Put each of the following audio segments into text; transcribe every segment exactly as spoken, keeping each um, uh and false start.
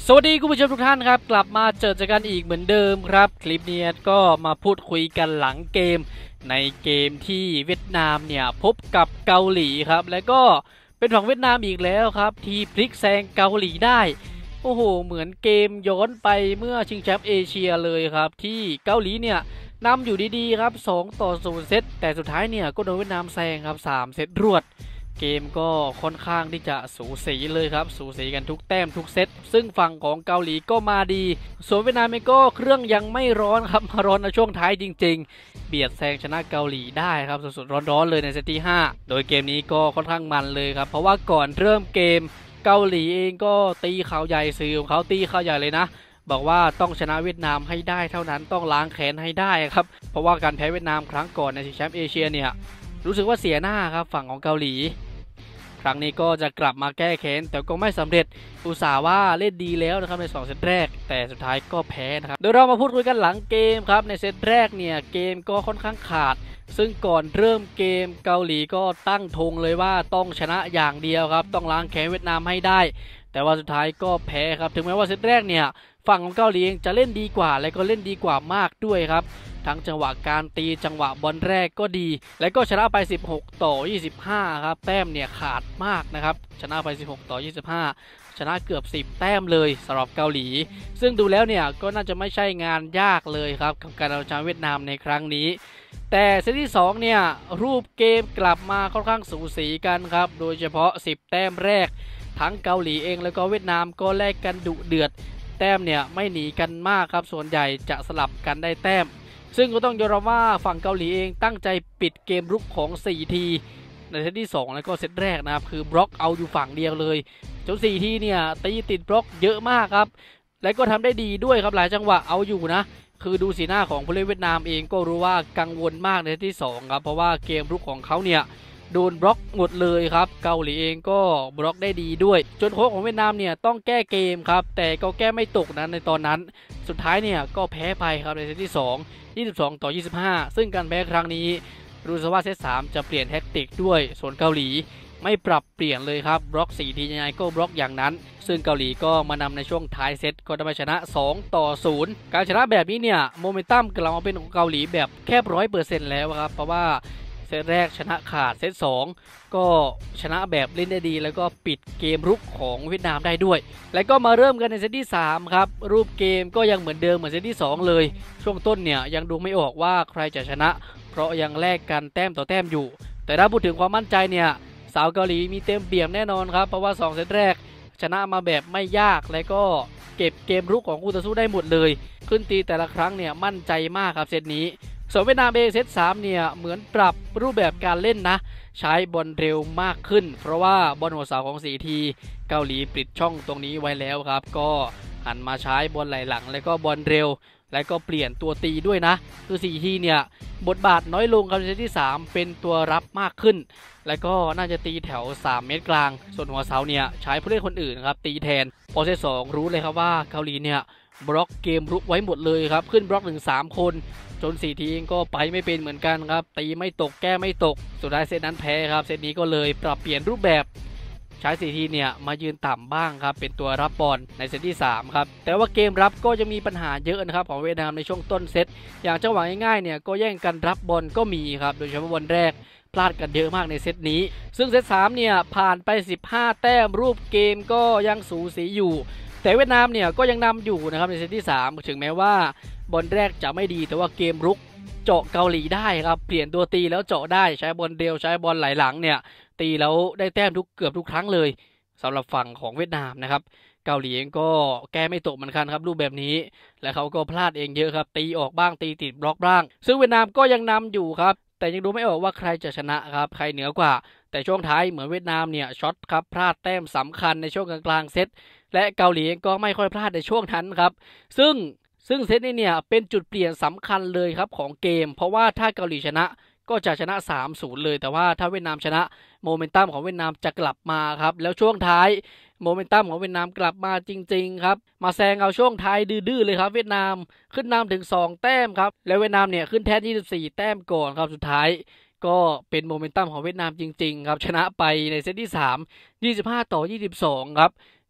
สวัสดีคุณผู้ชมทุกท่านครับกลับมาเจอเจอกันอีกเหมือนเดิมครับคลิปนี้ก็มาพูดคุยกันหลังเกมในเกมที่เวียดนามเนี่ยพบกับเกาหลีครับและก็เป็นฝั่งเวียดนามอีกแล้วครับที่พลิกแซงเกาหลีได้โอ้โหเหมือนเกมย้อนไปเมื่อชิงแชมป์เอเชียเลยครับที่เกาหลีเนี่ยนำอยู่ดีๆครับสองต่อศูนย์เซตแต่สุดท้ายเนี่ยก็โดนเวียดนามแซงครับสามเซตรวดเกมก็ค่อนข้างที่จะสูสีเลยครับสูสีกันทุกแต้มทุกเซตซึ่งฝั่งของเกาหลีก็มาดีส่วนเวียดนามเองก็เครื่องยังไม่ร้อนครับมาร้อนในช่วงท้ายจริงๆเบียดแซงชนะเกาหลีได้ครับสดๆร้อนๆเลยในเซตที่ห้าโดยเกมนี้ก็ค่อนข้างมันเลยครับเพราะว่าก่อนเริ่มเกมเกาหลีเองก็ตีข่าวใหญ่สื่อของเขาตีข่าวใหญ่เลยนะบอกว่าต้องชนะเวียดนามให้ได้เท่านั้นต้องล้างแค้นให้ได้ครับเพราะว่าการแพ้เวียดนามครั้งก่อนในชิงแชมป์เอเชียเนี่ยรู้สึกว่าเสียหน้าครับฝั่งของเกาหลีครั้งนี้ก็จะกลับมาแก้แค้นแต่ก็ไม่สำเร็จอุตส่าห์ว่าเล่นดีแล้วนะครับในสองเซตแรกแต่สุดท้ายก็แพ้นะครับโดยเรามาพูดคุยกันหลังเกมครับในเซตแรกเนี่ยเกมก็ค่อนข้างขาดซึ่งก่อนเริ่มเกมเกาหลีก็ตั้งธงเลยว่าต้องชนะอย่างเดียวครับต้องล้างแค้นเวียดนามให้ได้แต่ว่าสุดท้ายก็แพ้ครับถึงแม้ว่าเซตแรกเนี่ยฝั่งของเกาหลีเองจะเล่นดีกว่าและก็เล่นดีกว่ามากด้วยครับทั้งจังหวะการตีจังหวะบอลแรกก็ดีและก็ชนะไปสิบหกต่อยี่สิบห้าครับแต้มเนี่ยขาดมากนะครับชนะไปสิบหกต่อยี่สิบห้าชนะเกือบสิบแต้มเลยสำหรับเกาหลีซึ่งดูแล้วเนี่ยก็น่าจะไม่ใช่งานยากเลยครับกับการเอาชนะเวียดนามในครั้งนี้แต่เซตที่สองเนี่ยรูปเกมกลับมาค่อนข้างสูสีกันครับโดยเฉพาะสิบแต้มแรกทั้งเกาหลีเองแล้วก็เวียดนามก็แลกกันดุเดือดแต้มเนี่ยไม่หนีกันมากครับส่วนใหญ่จะสลับกันได้แต้มซึ่งก็ต้องยอมรับว่าฝั่งเกาหลีเองตั้งใจปิดเกมรุกของสี่ทีในเซตที่สองแล้วก็เซตแรกนะครับคือบล็อกเอาอยู่ฝั่งเดียวเลยจนสี่ทีเนี่ยตีติดบล็อกเยอะมากครับและก็ทำได้ดีด้วยครับหลายจังหวะเอาอยู่นะคือดูสีหน้าของผู้เล่นเวียดนามเองก็รู้ว่ากังวลมากในเซตที่สองครับเพราะว่าเกมรุกของเขาเนี่ยโดนบล็อกหมดเลยครับเกาหลีเองก็บล็อกได้ดีด้วยจนโค้ชของเวียดนามเนี่ยต้องแก้เกมครับแต่ก็แก้ไม่ตกนะในตอนนั้นสุดท้ายเนี่ยก็แพ้ไปครับในเซตที่สองยี่สิบสองต่อยี่สิบห้าซึ่งการแพ้ครั้งนี้รู้สึกว่าเซตสามจะเปลี่ยนแท็กติกด้วยส่วนเกาหลีไม่ปรับเปลี่ยนเลยครับบล็อกสี่ทียังไงก็บล็อกอย่างนั้นซึ่งเกาหลีก็มานำในช่วงท้ายเซตก็ได้มาชนะสองต่อศูนย์การชนะแบบนี้เนี่ยโมเมนตัมกลับมาเป็นของเกาหลีแบบแค่ร้อยเปอร์เซ็นต์แล้วครับเพราะว่าเซตแรกชนะขาดเซตสองก็ชนะแบบเล่นได้ดีแล้วก็ปิดเกมรุกของเวียดนามได้ด้วยแล้วก็มาเริ่มกันในเซตที่สามครับรูปเกมก็ยังเหมือนเดิมเหมือนเซตที่สองเลยช่วงต้นเนี่ยยังดูไม่ออกว่าใครจะชนะเพราะยังแลกกันแต้มต่อแต้มอยู่แต่ถ้าพูดถึงความมั่นใจเนี่ยสาวเกาหลีมีเต็มเปี่ยมแน่นอนครับเพราะว่าสองเซตแรกชนะมาแบบไม่ยากและก็เก็บเกมรุกของคู่ต่อสู้ได้หมดเลยขึ้นตีแต่ละครั้งเนี่ยมั่นใจมากครับเซตนี้ส่วนเวียดนามเองเซตสามเนี่ยเหมือนปรับรูปแบบการเล่นนะใช้บอลเร็วมากขึ้นเพราะว่าบอลหัวเสาของสี่ทีเกาหลีปิดช่องตรงนี้ไว้แล้วครับก็หันมาใช้บอลไหลหลังแล้วก็บอลเร็วและก็เปลี่ยนตัวตีด้วยนะคือสี่ทีเนี่ยบทบาทน้อยลงครับในเซตที่สามเป็นตัวรับมากขึ้นแล้วก็น่าจะตีแถวสามเมตรกลางส่วนหัวเสาเนี่ยใช้ผู้เล่นคนอื่นครับตีแทนพอเซตสองรู้เลยครับว่าเกาหลีเนี่ยบล็อกเกมรุกไว้หมดเลยครับขึ้นบล็อกหนึ่ง สามคนจนสี่ทีก็ไปไม่เป็นเหมือนกันครับตีไม่ตกแก้ไม่ตกสุดท้ายเซตนั้นแพ้ครับเซตนี้ก็เลยปรับเปลี่ยนรูปแบบใช้สี่ทีเนี่ยมายืนต่ำบ้างครับเป็นตัวรับบอลในเซตที่สามครับแต่ว่าเกมรับก็จะมีปัญหาเยอะนะครับของเวียดนามในช่วงต้นเซตอย่างจังหวะง่ายๆเนี่ยก็แย่งกันรับบอลก็มีครับโดยเฉพาะบอลแรกพลาดกันเยอะมากในเซตนี้ซึ่งเซตสามเนี่ยผ่านไปสิบห้าแต้มรูปเกมก็ยังสูสีอยู่แต่เวียดนามเนี่ยก็ยังนำอยู่นะครับในเซตที่สามถึงแม้ว่าบอลแรกจะไม่ดีแต่ว่าเกมรุกเจาะเกาหลีได้ครับเปลี่ยนตัวตีแล้วเจาะได้ใช้บอลเร็วใช้บอลไหลหลังเนี่ยตีแล้วได้แต้มทุกเกือบทุกครั้งเลยสำหรับฝั่งของเวียดนามนะครับเกาหลีเองก็แก้ไม่ตกเหมือนกันครับรูปแบบนี้และเขาก็พลาดเองเยอะครับตีออกบ้างตีติดบล็อกบ้างซึ่งเวียดนามก็ยังนำอยู่ครับแต่ยังดูไม่ออกว่าใครจะชนะครับใครเหนือกว่าแต่ช่วงท้ายเหมือนเวียดนามเนี่ยช็อตครับพลาดแต้มสำคัญในช่วงกลางๆเซตและเกาหลีเองก็ไม่ค่อยพลาดในช่วงนั้นครับซึ่งซึ่งเซตนี้เนี่ยเป็นจุดเปลี่ยนสำคัญเลยครับของเกมเพราะว่าถ้าเกาหลีชนะก็จะชนะ สามศูนย์ เลยแต่ว่าถ้าเวียดนามชนะโมเมนตัมของเวียดนามจะกลับมาครับแล้วช่วงท้ายโมเมนตัมของเวียดนามกลับมาจริงๆครับมาแซงเอาช่วงท้ายดื้อๆเลยครับเวียดนามขึ้นนำถึงสองแต้มครับแล้วเวียดนามเนี่ยขึ้นแทนยี่สิบสี่แต้มก่อนครับสุดท้ายก็เป็นโมเมนตัมของเวียดนามจริงๆครับชนะไปในเซตที่สาม ยี่สิบห้าต่อยี่สิบสองครับ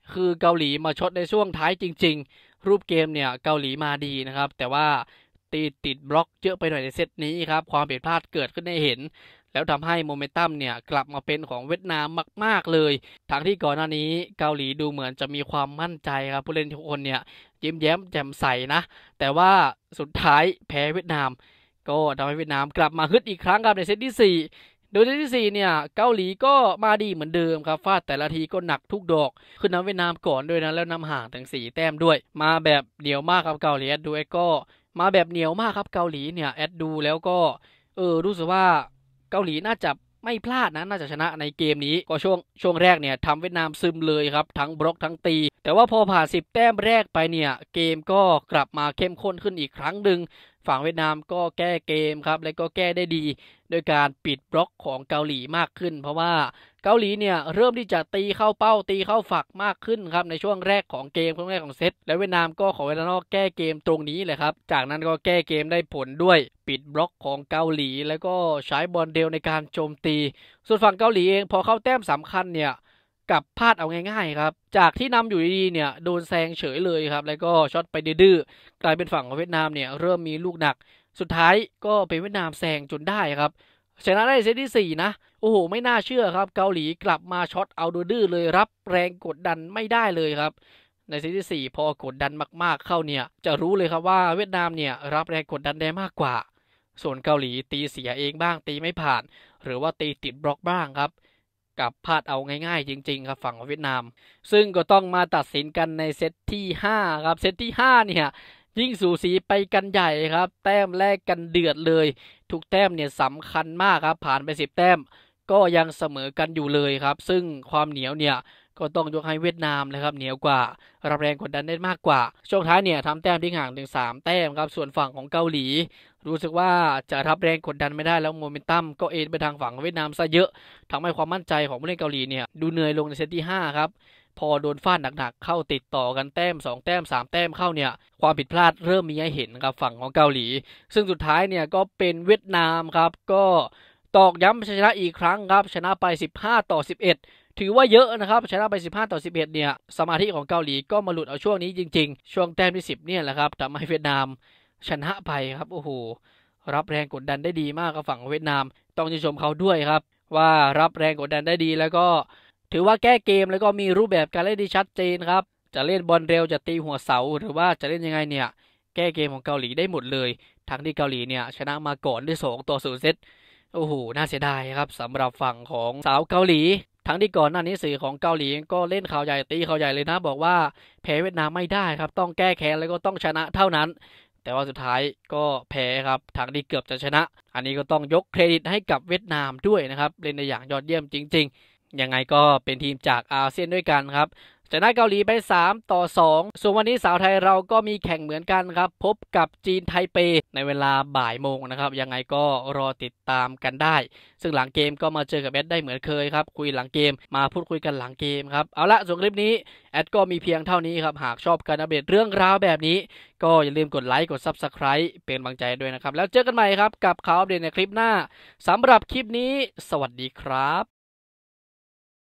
คือเกาหลีมาชดในช่วงท้ายจริงๆรูปเกมเนี่ยเกาหลีมาดีนะครับแต่ว่าตีติดบล็อกเยอะไปหน่อยในเซตนี้ครับความผิดพลาดเกิดขึ้นให้เห็นแล้วทำให้โมเมนตัมเนี่ยกลับมาเป็นของเวียดนามมากๆเลยทั้งที่ก่อนหน้านี้เกาหลีดูเหมือนจะมีความมั่นใจครับผู้เล่นทุกคนเนี่ยยิ้มแย้มแจ่มใสนะแต่ว่าสุดท้ายแพ้เวียดนามก็ทำให้เวียดนามกลับมาฮึดอีกครั้งครับในเซตที่สี่โดยเซตที่สี่เนี่ยเกาหลีก็มาดีเหมือนเดิมครับฟาดแต่ละทีก็หนักทุกดอกขึ้นนำเวียดนามก่อนด้วยนะแล้วนำห่างถึงสี่แต้มด้วยมาแบบเหนียวมากครับเกาหลีดูไอ้ก็มาแบบเหนียวมากครับเกาหลีเนี่ยแอดดูแล้วก็เออรู้สึกว่าเกาหลีน่าจะไม่พลาดนะน่าจะชนะในเกมนี้ก็ช่วงช่วงแรกเนี่ยทำเวียดนามซึมเลยครับทั้งบล็อกทั้งตีแต่ว่าพอผ่านสิบแต้มแรกไปเนี่ยเกมก็กลับมาเข้มข้นขึ้นอีกครั้งหนึ่งฝั่งเวียดนามก็แก้เกมครับและก็แก้ได้ดีโดยการปิดบล็อกของเกาหลีมากขึ้นเพราะว่าเกาหลีเนี่ยเริ่มที่จะตีเข้าเป้าตีเข้าฝักมากขึ้นครับในช่วงแรกของเกมช่วงแรกของเซตและเวียดนามก็ขอเวลานอกแก้เกมตรงนี้เลยครับจากนั้นก็แก้เกมได้ผลด้วยปิดบล็อกของเกาหลีแล้วก็ใช้บอลเร็วในการโจมตีส่วนฝั่งเกาหลีเองพอเข้าแต้มสำคัญเนี่ยกับพลาดเอาง่ายๆครับจากที่นำอยู่ดีๆเนี่ยโดนแซงเฉยเลยครับแล้วก็ช็อตไปดื้อกลายเป็นฝั่งของเวียดนามเนี่ยเริ่มมีลูกหนักสุดท้ายก็เป็นเวียดนามแซงจนได้ครับชนะได้เซตที่สี่นะโอ้โหไม่น่าเชื่อครับเกาหลีกลับมาช็อตเอาดื้อเลยรับแรงกดดันไม่ได้เลยครับในเซตที่สี่พอกดดันมากๆเข้าเนี่ยจะรู้เลยครับว่าเวียดนามเนี่ยรับแรงกดดันได้มากกว่าส่วนเกาหลีตีเสียเองบ้างตีไม่ผ่านหรือว่าตีติดบล็อกบ้างครับกับพลาดเอาง่ายๆจริงๆครับฝั่งของเวียดนามซึ่งก็ต้องมาตัดสินกันในเซตที่ห้าครับเซตที่ห้าเนี่ยยิ่งสูสีไปกันใหญ่ครับแต้มแรกกันเดือดเลยทุกแต้มเนี่ยสำคัญมากครับผ่านไปสิบแต้มก็ยังเสมอกันอยู่เลยครับซึ่งความเหนียวเนี่ยก็ต้องยกให้เวียดนามเลยครับเหนียวกว่ารับแรงกดดันได้มากกว่าช่วงท้ายเนี่ยทำแต้มที่ห่างถึงสามแต้มครับส่วนฝั่งของเกาหลีรู้สึกว่าจะรับแรงกดดันไม่ได้แล้วโมเมนตัมก็เอ็นไปทางฝั่งเวียดนามซะเยอะทำให้ความมั่นใจของผู้เล่นเกาหลีเนี่ยดูเหนื่อยลงในเซตที่ห้าครับพอโดนฟาดหนักๆเข้าติดต่อกันแต้มสองแต้มสามแต้มเข้าเนี่ยความผิดพลาดเริ่มมีให้เห็นครับฝั่งของเกาหลีซึ่งสุดท้ายเนี่ยก็เป็นเวียดนามครับก็ตอกย้ำชนะอีกครั้งครับชนะไปสิบห้าต่อสิบเอ็ดถือว่าเยอะนะครับชนะไปสิบห้าต่อสิบเอ็ดเนี่ยสมาธิของเกาหลีก็มาหลุดเอาช่วงนี้จริงๆช่วงแต้มที่สิบเนี่ยแหละครับทำให้เวียดนามชนะไปครับโอ้โหรับแรงกดดันได้ดีมากกับฝั่งเวียดนามต้องชื่นชมเขาด้วยครับว่ารับแรงกดดันได้ดีแล้วก็ถือว่าแก้เกมแล้วก็มีรูปแบบการเล่นที่ชัดเจนครับจะเล่นบอลเร็วจะตีหัวเสาหรือว่าจะเล่นยังไงเนี่ยแก้เกมของเกาหลีได้หมดเลยทั้งที่เกาหลีเนี่ยชนะมาก่อนด้วยสองต่อศูนย์เซตโอ้โหน่าเสียดายครับสำหรับฝั่งของสาวเกาหลีทั้งที่ก่อนหน้านี้สื่อของเกาหลีก็เล่นข่าวใหญ่ตีข่าวใหญ่เลยนะบอกว่าแพ้เวียดนามไม่ได้ครับต้องแก้แค้นแล้วก็ต้องชนะเท่านั้นแต่ว่าสุดท้ายก็แพ้ครับทางที่เกือบจะชนะอันนี้ก็ต้องยกเครดิตให้กับเวียดนามด้วยนะครับเล่นได้อย่างยอดเยี่ยมจริงๆยังไงก็เป็นทีมจากอาเซียนด้วยกันครับชนะเกาหลีไปสามต่อสองส่วนวันนี้สาวไทยเราก็มีแข่งเหมือนกันครับพบกับจีนไทเปในเวลาบ่ายโมงนะครับยังไงก็รอติดตามกันได้ซึ่งหลังเกมก็มาเจอกับแอดได้เหมือนเคยครับคุยหลังเกมมาพูดคุยกันหลังเกมครับเอาละส่วนคลิปนี้แอดก็มีเพียงเท่านี้ครับหากชอบการอัปเดตเรื่องราวแบบนี้ก็อย่าลืมกดไลค์กด ซับสไครบ์ เป็นกำลังใจด้วยนะครับแล้วเจอกันใหม่ครับกับข่าวอัปเดตในคลิปหน้าสำหรับคลิปนี้สวัสดีครับ